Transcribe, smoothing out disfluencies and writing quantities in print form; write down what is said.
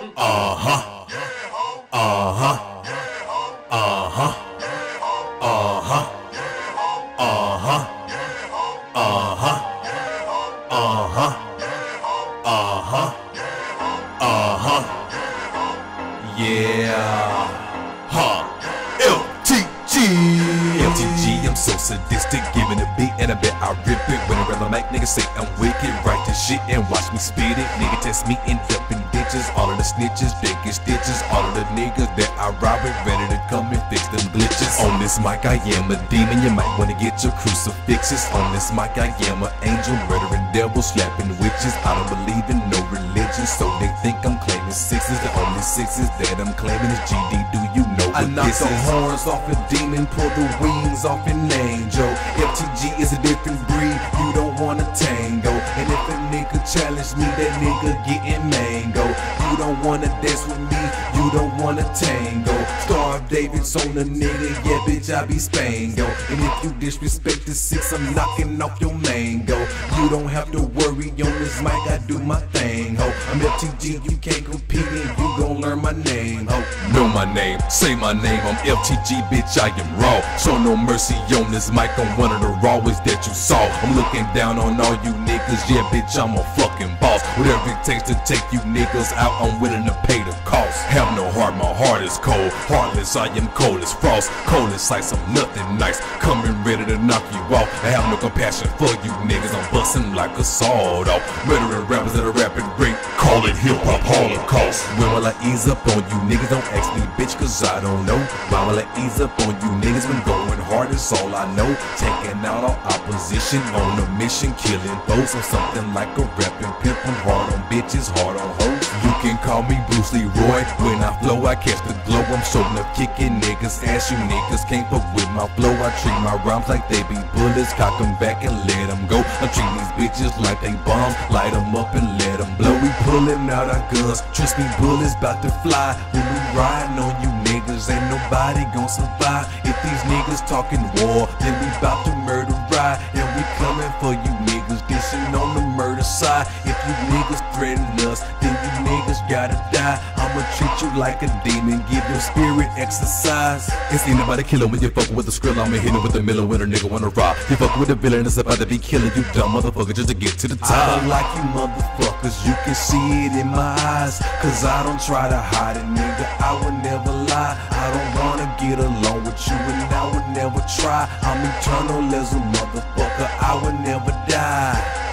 Uh-huh. Uh-huh. Uh-huh. Uh-huh. Uh-huh. Uh-huh. Uh-huh. Uh-huh. Uh-huh. Yeah. Huh. LTG, I'm so sadistic, giving a beat and I bet I rip it. Whenever I make niggas say I'm wicked, write this shit and watch me spit it. Nigga test me, end up in ditches. All of the snitches, they get stitches. All of the niggas that I rob it, ready to come and fix them glitches. On this mic I am a demon, you might wanna get your crucifixes. On this mic I am an angel, murdering devils, slapping witches. I don't believe in no religion, so they think I'm claiming sixes. The only sixes that I'm claiming is GD, do you know what this is? I knock the horns off a demon, pull the wings off an angel. FTG is a different breed, you don't wanna tango. And if a nigga challenge me, that nigga getting mango. You don't wanna dance with me, you don't wanna tango. Star of David's on the nigga, yeah bitch I be Spango. And if you disrespect the six, I'm knocking off your mango. You don't have to worry on this mic, I do my thing, ho. I'm FTG, you can't compete and you gon' learn my name, ho. Know my name, say my name, I'm FTG, bitch I am raw. Show no mercy on this mic, I'm one of the rawest that you saw. I'm looking down on all you niggas, yeah bitch I'm a fucking boss. Whatever it takes to take you niggas out, I'm willing to pay the cost. Have no heart, my heart is cold. Heartless, I am cold as frost. Cold as ice, I'm nothing nice. Coming ready to knock you off. I have no compassion for you niggas, I'm busting like a sawed off. Murdering rappers at a rapid rate, call it hip-hop holocaust. When will I ease up on you niggas? Don't ask me bitch cause I don't know. Why will I ease up on you niggas? Been going hard, it's all I know. Taking out all opposition on a mission, killing foes. I'm something like a rapping pimp, I'm hard on bitches, hard on hoes. You can call me Bruce Leroy. When I flow, I catch the glow. I'm showing up kicking niggas ass. You niggas can't fuck with my flow. I treat my rhymes like they be bullets. Cock them back and let them go. I'm treating these bitches like they bombs. Light them up and let them blow. We pulling out our guns. Trust me, bullets bout to fly. When we riding on you niggas, ain't nobody gon' survive. If these niggas talking war, then we bout to murder ride. And we coming for you niggas, dishing on the murder side. If you niggas threaten us, then you niggas gotta die. I'ma treat you like a demon, give your spirit exercise. It's anybody killing when you fucking with the skrill. I'ma hit it with the middle when a nigga wanna rob. You fucking with the villain, it's about to be killing you dumb motherfucker just to get to the top. I don't like you motherfuckers, you can see it in my eyes. Cause I don't try to hide it, nigga, I would never lie. I don't wanna get along with you and I would never try. I'm eternal as a motherfucker, I would never die.